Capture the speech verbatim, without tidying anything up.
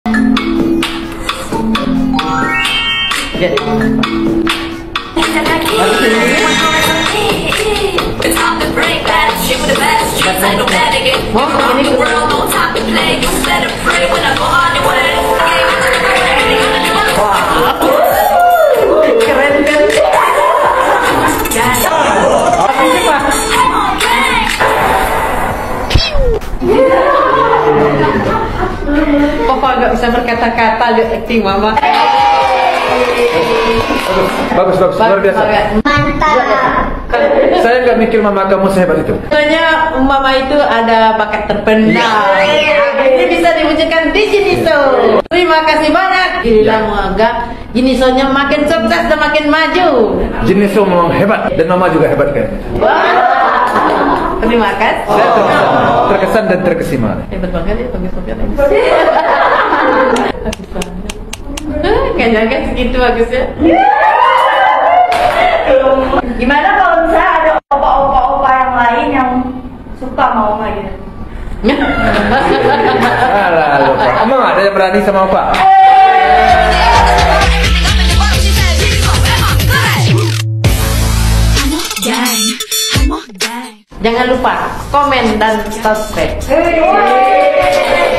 Jadi. Papa nggak bisa berkata-kata lihat acting mama. Bagus, bagus, luar biasa. Mantap. Saya nggak mikir mama kamu sehebat itu. Sebenarnya mama itu ada bakat terpendam. Ini bisa diwujudkan di Jiniso. Terima kasih banyak. Gila moga Jinisonya makin sukses dan makin maju. Jiniso memang hebat dan mama juga hebat kan. Terima kasih. Saya terkesan, terkesan dan terkesima. Hebat banget ya, bagus banget. Gak nyangka segitu bagusnya. Gimana kalau misalnya ada opa-opa-opa yang lain yang suka mau nggak gitu? Alah, lupa. Emang ada yang berani sama opa? Jangan lupa komen dan subscribe.